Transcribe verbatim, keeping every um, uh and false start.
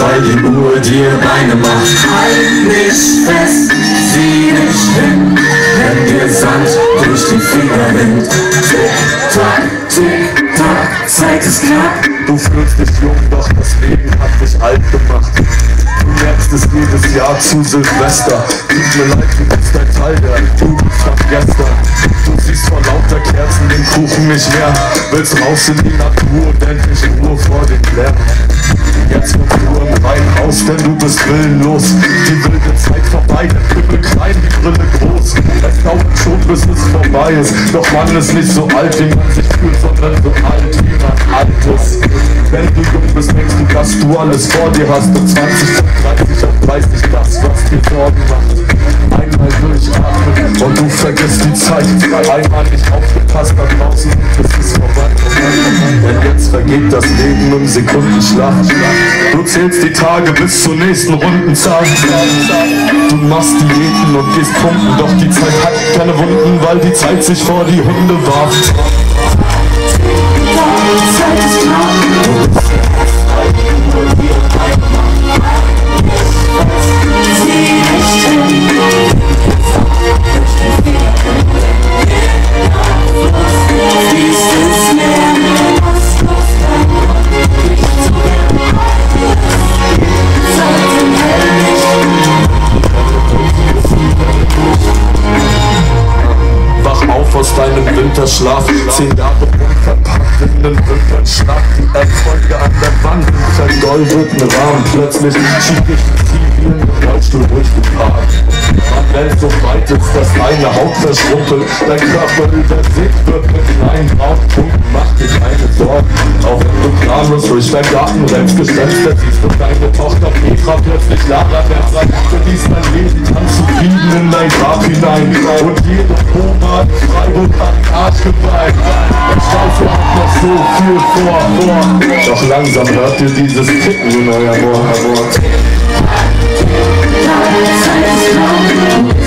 weil die Uhr dir Beine macht. Halt mich fest, sieh nicht hin, wenn dir Sand durch die Finger rinnt. Tick-Tack, Tick-Tack, Zeit ist knapp. Du fühlst dich jung, doch das Leben hat dich alt gemacht. Du merkst es jedes Jahr zu Silvester. Tut mir leid, du bist ein Teil der Jugend von gestern. Du siehst vor lauter Kerzen den Kuchen nicht mehr. Willst raus in die Natur und endlich Ruhe vor den Lärm. Jetzt kommst du im rein raus, denn du bist willenlos. Die wilde Zeit vorbei, der Krüppel klein, die Brille groß. Es dauert schon, bis es vorbei ist. Doch man ist nicht so alt, wie man sich fühlt, sondern so alt, wie man alt ist. Wenn du jung bist, denkst du, dass du alles vor dir hast. Und zwanzig, dreißig auf dreißig das, was dir Sorgen macht. Einmal durchatmen und du vergisst die Zeit. Einmal nicht aufgepasst da draußen, es ist vorbei. Denn jetzt vergeht das Leben im Sekundenschlaf. Du zählst die Tage bis zur nächsten Rundenzahl. Du machst Diäten und gehst pumpen, doch die Zeit hat keine Wunden, weil die Zeit sich vor die Hunde warft. Zeit ist knapp. Sieh nicht hin. Wach auf aus deinem Winterschlaf, zehn Jahre unverpackt in den Winterschlag. Die Erfolge an der Wand, vergoldeten Rahmen. Plötzlich schiebt dich die Zivil im Rollstuhl durch die Park. Man rennt so weit ist, dass deine Haut verschrumpelt, dein Körper übersät wird mit kleinen braunen Punkten. Mach dir keine Sorgen, auch wenn du planlos durch deinen Garten rennst, Gespenster siehst und deine Tochter Petra plötzlich Lara Berra. Du liest dein Leben anzufliegen in dein Grab hinein und jede Oma in Freiburg hat den Arsch geweint. Der Scheiße hat noch so viel vor, vor. Doch langsam hört ihr dieses Ticken in euer Ohr. Zeit ist knapp.